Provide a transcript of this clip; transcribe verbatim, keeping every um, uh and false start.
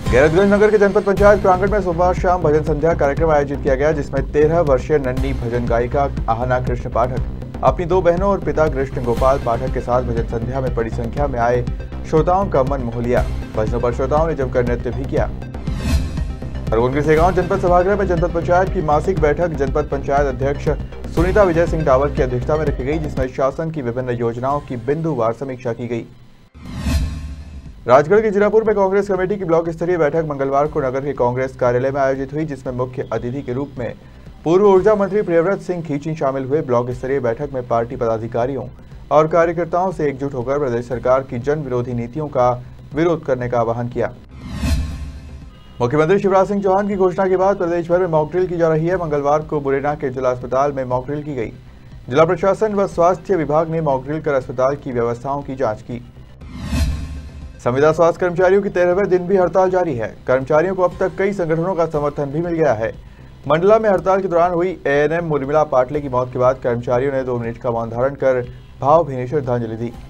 गैरतगंज नगर के जनपद पंचायत प्रांगण में सोमवार शाम भजन संध्या कार्यक्रम आयोजित किया गया, जिसमें तेरह वर्षीय नन्ही भजन गायिका आहना कृष्ण पाठक अपनी दो बहनों और पिता कृष्ण गोपाल पाठक के साथ भजन संध्या में बड़ी संख्या में आए श्रोताओं का मन मोह लिया। भजनों पर श्रोताओं ने जमकर नृत्य भी किया। खरगोन के सेगांव जनपद सभागृह में जनपद पंचायत की मासिक बैठक जनपद पंचायत अध्यक्ष सुनीता विजय सिंह टावर की अध्यक्षता में रखी गई, जिसमें शासन की विभिन्न योजनाओं की बिंदुवार समीक्षा की गई। राजगढ़ के जीरापुर में कांग्रेस कमेटी की ब्लॉक स्तरीय बैठक मंगलवार को नगर के कांग्रेस कार्यालय में आयोजित हुई, जिसमें मुख्य अतिथि के रूप में पूर्व ऊर्जा मंत्री प्रियव्रत सिंह खींची शामिल हुए। ब्लॉक स्तरीय बैठक में पार्टी पदाधिकारियों और कार्यकर्ताओं से एकजुट होकर प्रदेश सरकार की जन विरोधी नीतियों का विरोध करने का आह्वान किया। मुख्यमंत्री शिवराज सिंह चौहान की घोषणा के बाद प्रदेश भर में मॉक ड्रिल की जा रही है। मंगलवार को मुरैना के जिला अस्पताल में मॉक ड्रिल की गई। जिला प्रशासन व स्वास्थ्य विभाग ने मॉक ड्रिल कर अस्पताल की व्यवस्थाओं की जांच की। संविदा स्वास्थ्य कर्मचारियों की तेरहवें दिन भी हड़ताल जारी है। कर्मचारियों को अब तक कई संगठनों का समर्थन भी मिल गया है। मंडला में हड़ताल के दौरान हुई एएनएम उर्मिला पाटले की मौत के बाद कर्मचारियों ने दो मिनट का मौन धारण कर भावभीनी श्रद्धांजलि दी।